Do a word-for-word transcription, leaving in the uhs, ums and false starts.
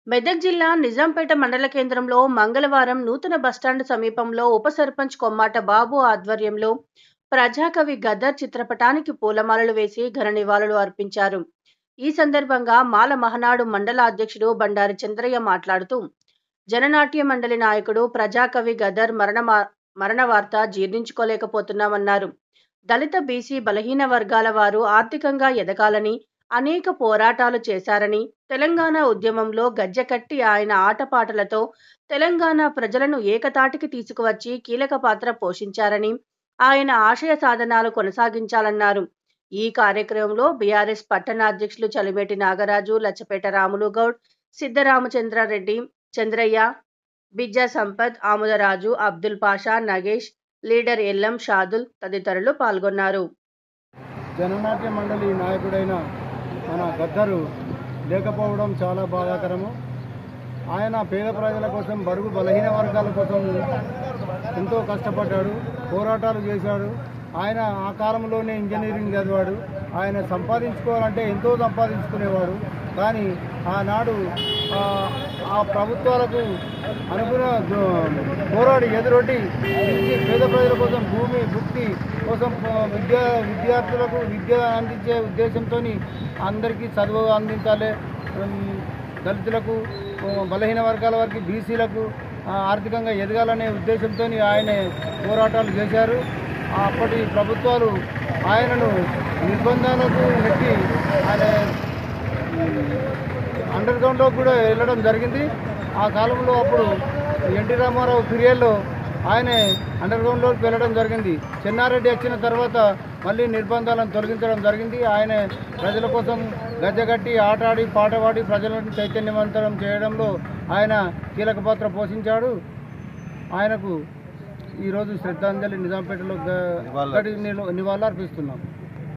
మెదక్ జిల్లా నిజాంపేట మండల కేంద్రంలో మంగళవారం నూతన బస్టాండ్ సమీపంలో ఉప సర్పంచ్ కొమ్మాట బాబు ఆధ్వర్యంలో ప్రజాకవి గదర్ చిత్రపటానికి పూలమాలలు వేసి ఘన నివాళులు అర్పించారు. ఈ సందర్భంగా మాల మహనాడు మండల అధ్యక్షుడు బండారి చంద్రయ్య మాట్లాడుతూ, జననాట్య మండలి నాయకుడు ప్రజాకవి గదర్ మరణ మరణ వార్త జీర్ణించుకోలేకపోతున్నామన్నారు. దళిత బీసీ బలహీన వర్గాల వారు ఆర్థికంగా ఎదగాలని అనేక పోరాటాలు చేశారని, తెలంగాణ ఉద్యమంలో గజ్జెకట్టి ఆయన ఆటపాటలతో తెలంగాణ ప్రజలను ఏకతాటికి తీసుకువచ్చి కీలక పాత్ర పోషించారని, ఆయన ఆశయ సాధనాలు కొనసాగించాలన్నారు. ఈ కార్యక్రమంలో బీఆర్ఎస్ పట్టణ అధ్యక్షులు చలిమేటి నాగరాజు, లచ్చపేట రాములు గౌడ్, సిద్ధరామచంద్రారెడ్డి, చంద్రయ్య, బిజ్జా సంపత్, ఆముదరాజు, అబ్దుల్ పాషా, నగేష్, లీడర్ ఎల్లం షాదుల్ తదితరులు పాల్గొన్నారు. జననాట్య మండలి నాయకుడైన మన గద్దరు లేకపోవడం చాలా బాధాకరము. ఆయన పేద ప్రజల కోసం, బడుగు బలహీన వర్గాల కోసం ఎంతో కష్టపడ్డాడు, పోరాటాలు చేశాడు. ఆయన ఆ కాలంలోనే ఇంజనీరింగ్ చదివాడు. ఆయన సంపాదించుకోవాలంటే ఎంతో సంపాదించుకునేవాడు. కానీ ఆనాడు ఆ ప్రభుత్వాలకు అనుగుణ పోరాడి ఎదురొడ్డి పేద ప్రజల కోసం భూమి భుక్తి కోసం విద్యా విద్యార్థులకు విద్య అందించే ఉద్దేశంతో అందరికీ చదువు అందించాలి, దళితులకు బలహీన వర్గాల వారికి బీసీలకు ఆర్థికంగా ఎదగాలనే ఉద్దేశంతో ఆయన పోరాటాలు చేశారు. అప్పటి ప్రభుత్వాలు ఆయనను నిర్బంధాలకు నెట్టి ఆయన అండర్ గ్రౌండ్లో కూడా వెళ్ళడం జరిగింది. ఆ కాలంలో అప్పుడు ఎన్టీ రామారావు పీరియడ్లో ఆయన అండర్ గ్రౌండ్లోకి వెళ్ళడం జరిగింది. చెన్నారెడ్డి వచ్చిన తర్వాత మళ్ళీ నిర్బంధాలను తొలగించడం జరిగింది. ఆయన ప్రజల కోసం గజ్జగట్టి ఆటాడి పాటవాడి ప్రజలను చైతన్యవంతం చేయడంలో ఆయన కీలక పాత్ర పోషించాడు. ఆయనకు ఈరోజు శ్రద్ధాంజలి నిజాంపేటలో నివాళులు అర్పిస్తున్నాం.